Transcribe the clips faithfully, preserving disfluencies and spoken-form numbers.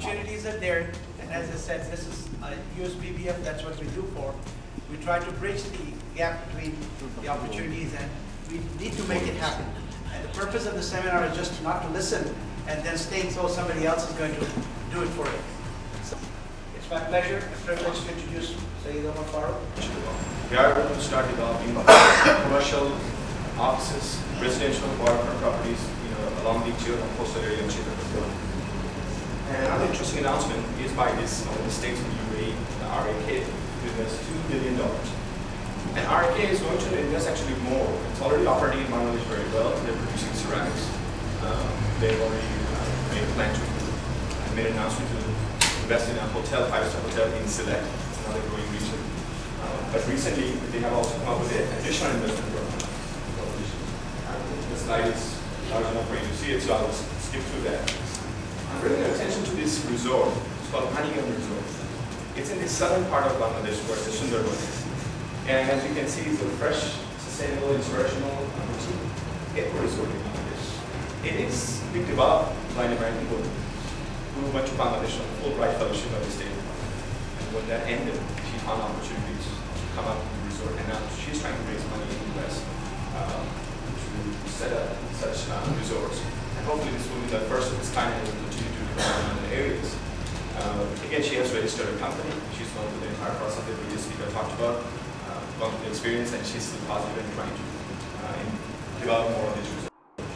opportunities are there, and as I said, this is uh, U S P B F, that's what we do for. We try to bridge the gap between the opportunities, and we need to make it happen. And the purpose of the seminar is just not to listen and then think, so somebody else is going to do it for us. It's my pleasure and privilege to introduce Syed Omar Farooq. We are going to start developing commercial offices, residential waterfront properties, you know, along the Jeddah coastal area of Jeddah. And another interesting announcement is by this one of the states in the U A E, the R A K, to invest two billion dollars. And R A K is going to invest actually more. It's already operating in Bangladesh very well. They're producing ceramics. Um, they've already uh, made a plan to and made an announcement to invest in a hotel, five-star hotel in Sylhet, another growing region. Uh, but recently, they have also come up with an additional investment program. The slide is large enough for you to see it, so I'll skip through that. I'm bringing your attention to this resort. It's called Panigam Resort. It's in the southern part of Bangladesh, where the Sundarban is. And as you can see, it's a fresh, sustainable, inspirational, boutique eco resort in Bangladesh. It is being developed by an American woman who went to Bangladesh on Fulbright Fellowship at the State Department. And when that ended, she found opportunities to come up to the resort, and now she's trying to raise money in the U S uh, to set up such uh, resorts. And hopefully this will be the first of its kind, and will continue to develop in other areas. Uh, again, she has registered a company. She's gone through the entire process that we just talked about, uh, gone through the experience, and she's still positive and trying to uh, in develop more of these resorts.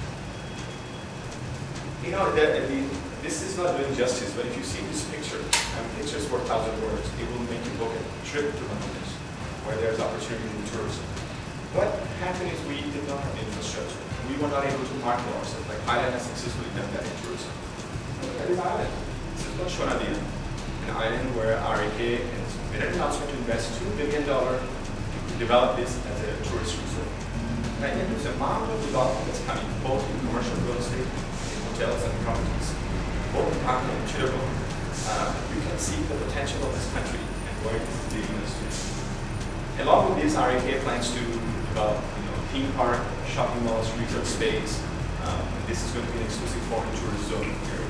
You know, the, the, this is not doing justice, but if you see this picture, and pictures worth a thousand words, it will make you book a trip to Bangladesh, where there's opportunity in tourism. What happened is we did not have infrastructure. We were not able to market ourselves, like Thailand has successfully done that in tourism. Look at this island. This is called Shonadia, an island where R A K has made an announcement to invest two billion dollars to develop this as a tourist resort. And I think there's a amount of development that's coming, both in commercial real estate, in hotels and properties, both in Dhaka and Chittagong. Uh, you can see the potential of this country and where it is leading us to. Along with this, R A K plans to develop, you know, theme park, shopping malls, retail space, um, and this is going to be an exclusive foreign tourist zone area.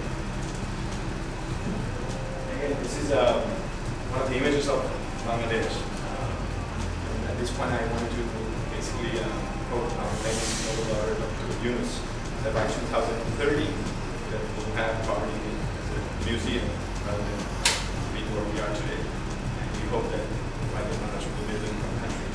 Again, this is uh, one of the images of Bangladesh. Uh, and at this point, I wanted to basically uh, quote our famous Nobel laureate, Doctor Yunus, that by two thousand thirty, that we'll have property as a museum rather than being where we are today. And we hope that by the Bangladesh will build in our countries.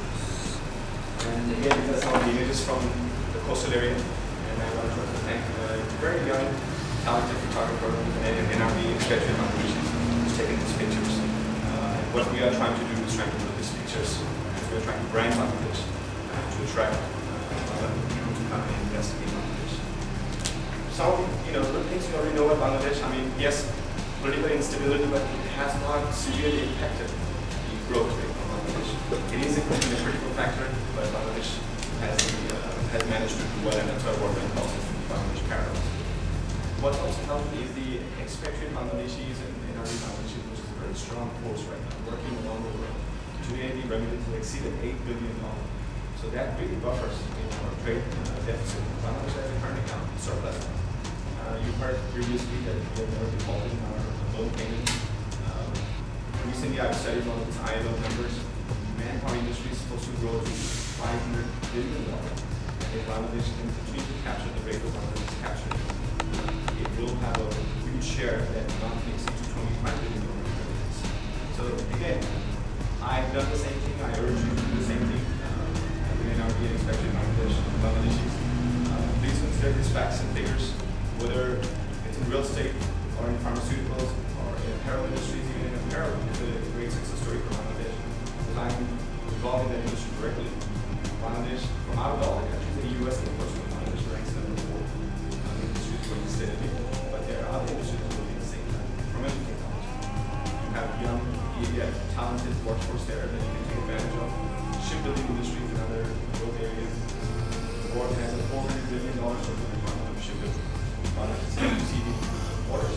And again, these are some of the images from the coastal area. And I want to thank a very young, talented photographer and N R B inspection operations who's taking these pictures. Uh, and what we are trying to do is trying to put these pictures, and we are trying to brand Bangladesh uh, to attract uh, people to come and invest in Bangladesh. Some, you know, the things you already know about Bangladesh. I mean, yes, political instability, but it has not severely impacted the growth rate of Bangladesh. It is a critical factor, but Bangladesh has, uh, has managed to do well, and that's why we're working also with Bangladesh Parallels. What's also helped is the expatriate Bangladeshis and N R B Bangladeshis, which is a very strong force right now, working around the world. Today, the remittances exceeded eight billion dollars. So that really buffers in our trade uh, deficit. Bangladesh has a current account surplus. Uh, you heard previously that we have never defaulted in our loan payments. Uh, recently, I've studied one of its I L O numbers. Manpower industry is supposed to grow to five hundred billion dollars. And if Bangladesh can continue to capture the rate of Bangladesh capture, it will have a huge share that not exceed to twenty-five billion dollars. So again, I've done the same thing. I urge you to do the same thing. Uh, as an N R B and especially Bangladesh, Bangladeshis. Uh, please consider these facts and figures, whether it's in real estate or in pharmaceuticals or in apparel industries. Even in apparel, it's a great success story for Bangladesh. Because I'm involved in that industry directly. Bangladesh, from out of all the countries in the U S, of course, Bangladesh ranks number four. Um, industry is going steadily, but there are other industries that will be the same time. From any technology, you have young, yet talented workforce there that you can take advantage of. Shipbuilding industry is another growth area. The board has a four hundred billion dollars of shipbuilding. Bangladesh is receiving water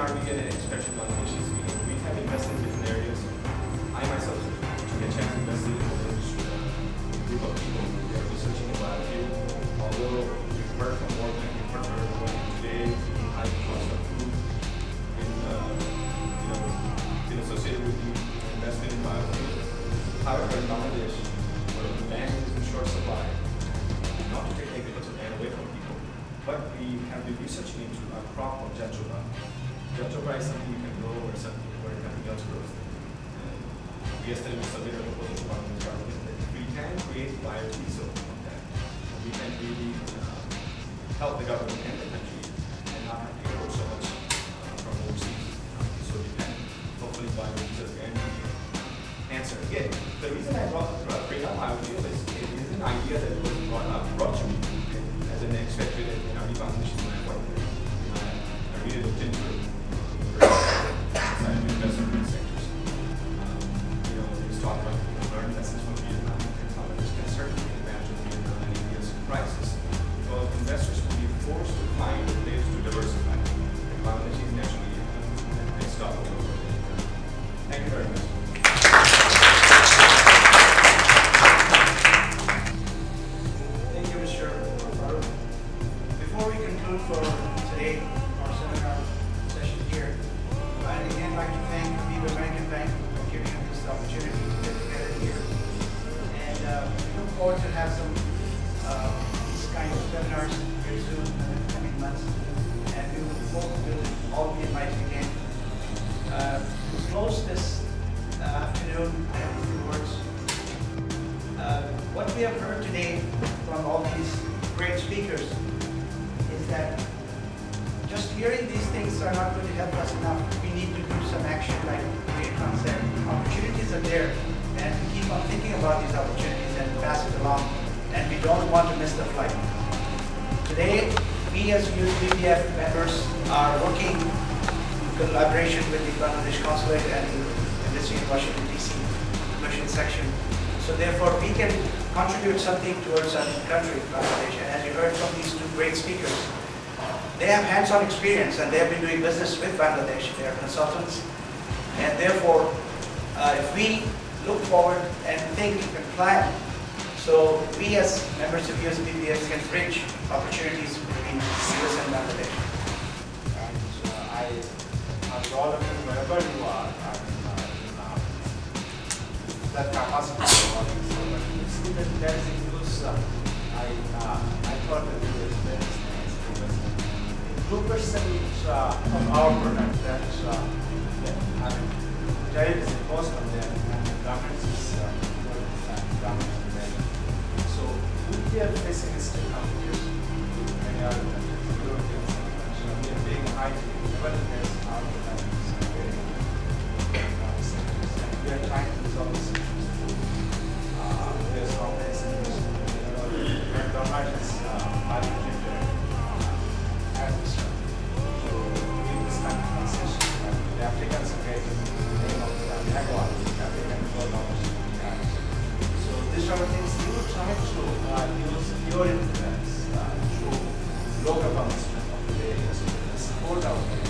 R B and especially Bangladeshi speaking, we have invested in different areas. I myself took a chance to invest in the industry. A group of people who are researching about it. Although we've heard from Morgan, we've heard from everyone today, in high cost of food, in, uh, you know, been associated with the investment in biofuel. However, in Bangladesh, where the land is in short supply, not to take agriculture land away from people, but we have been researching into a crop of Jatropha. Jatropha is something you can grow or something where nothing else grows. And we yesterday we submitted a proposal to Bangladesh government that we can create biodiesel from that. We can really uh, help the government and the country and not have to import so much uh, from overseas. So we can hopefully biodiesel and answer. Again, the reason I brought, brought bring up biofuel is it is an idea that was brought up, brought to me okay, as an expected in our Bangladesh is my point. I really looked into it. Inside the investment in sectors. Um, you know, we talked about you know, learn lessons from Vietnam and Bangladesh can certainly take advantage of Vietnam and India's crisis. Because investors will be forced to find a place to diversify. And Bangladesh is naturally a next stop. Thank you very much. Thank you, Mister Farooq. Before we conclude for today, our seminar session here, I'd again like to thank Viva American Bank for giving us this opportunity to get together here. And uh, we look forward to have some uh, these kind of seminars very soon in the coming months. And we will hope we'll all be invited again. Uh, to close this uh, afternoon, I have a few words. Uh, what we have heard today from all these great speakers is that just hearing these things are not going to help us enough. We need to do some action like Raycon said. Opportunities are there and we keep on thinking about these opportunities and pass it along, and we don't want to miss the flight. Today, we as U S B B F members are working in collaboration with the Bangladesh Consulate and the Embassy in Washington D C Commission section. So therefore, we can contribute something towards our country, Bangladesh. And as you heard from these two great speakers, they have hands-on experience and they have been doing business with Bangladesh. They are consultants. And therefore, uh, if we look forward and think and plan, so we as members of U S B B F can bridge opportunities between U S and Bangladesh. And uh, I, I'm all of you, wherever you are, I mean, uh, in, uh, that capacity of all these. So, but you see that that includes, uh, I, uh, I thought that it was very nice because two percent uh, of our product that, uh, that I mean, tariff is imposed on them and the government is uh, government is there. So we are facing still competition with many other countries, European countries. So we are being high, nevertheless our product is very uh, sectors. And we are trying to resolve this issue. Uh, there's companies in this, you know, the government is uh, allocated uh, as this one. So give this kind of concession. Uh, the Africans are getting the name of the Jaguar, the African gold dollars. So these are the things you will try to uh, use your influence uh, through local government of the areas to support our